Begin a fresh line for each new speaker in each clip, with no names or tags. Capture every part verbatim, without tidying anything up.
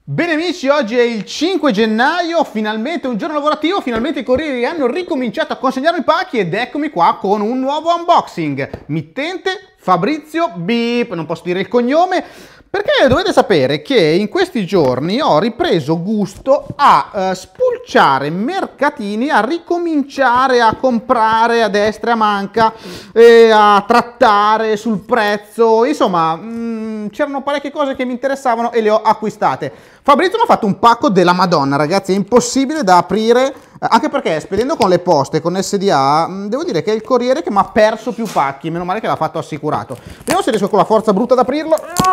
Bene amici, oggi è il cinque gennaio, finalmente un giorno lavorativo, finalmente i corrieri hanno ricominciato a consegnarmi i pacchi ed eccomi qua con un nuovo unboxing. Mittente Fabrizio Beep, non posso dire il cognome, perché dovete sapere che in questi giorni ho ripreso gusto a uh, spulciare mercatini, a ricominciare a comprare a destra e a manca, e a trattare sul prezzo, insomma mh, c'erano parecchie cose che mi interessavano e le ho acquistate. Fabrizio mi ha fatto un pacco della Madonna, ragazzi, è impossibile da aprire, anche perché spedendo con le poste, con S D A, devo dire che è il corriere che mi ha perso più pacchi, meno male che l'ha fatto assicurato. Vediamo se riesco con la forza brutta ad aprirlo.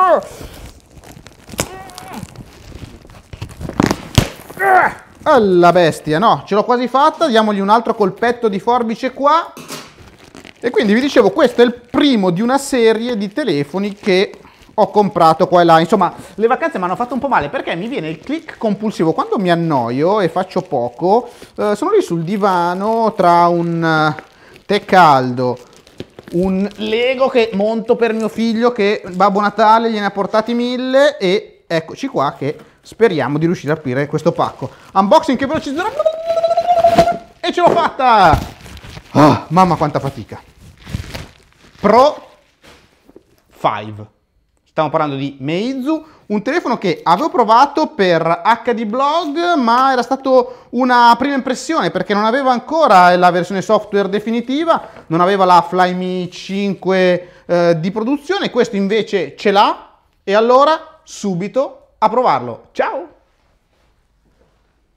Alla bestia, no, ce l'ho quasi fatta, diamogli un altro colpetto di forbice qua. E quindi vi dicevo, questo è il primo di una serie di telefoni che ho comprato qua e là. Insomma, le vacanze mi hanno fatto un po' male perché mi viene il click compulsivo. Quando mi annoio e faccio poco, eh, sono lì sul divano tra un uh, tè caldo, un Lego che monto per mio figlio che Babbo Natale gliene ha portati mille e eccoci qua che speriamo di riuscire a aprire questo pacco. Unboxing che velocizzerà e ce l'ho fatta! Oh, mamma quanta fatica! Pro cinque. Stiamo parlando di Meizu, un telefono che avevo provato per H D Blog, ma era stato una prima impressione perché non aveva ancora la versione software definitiva, non aveva la Flyme cinque eh, di produzione, questo invece ce l'ha e allora subito a provarlo. Ciao!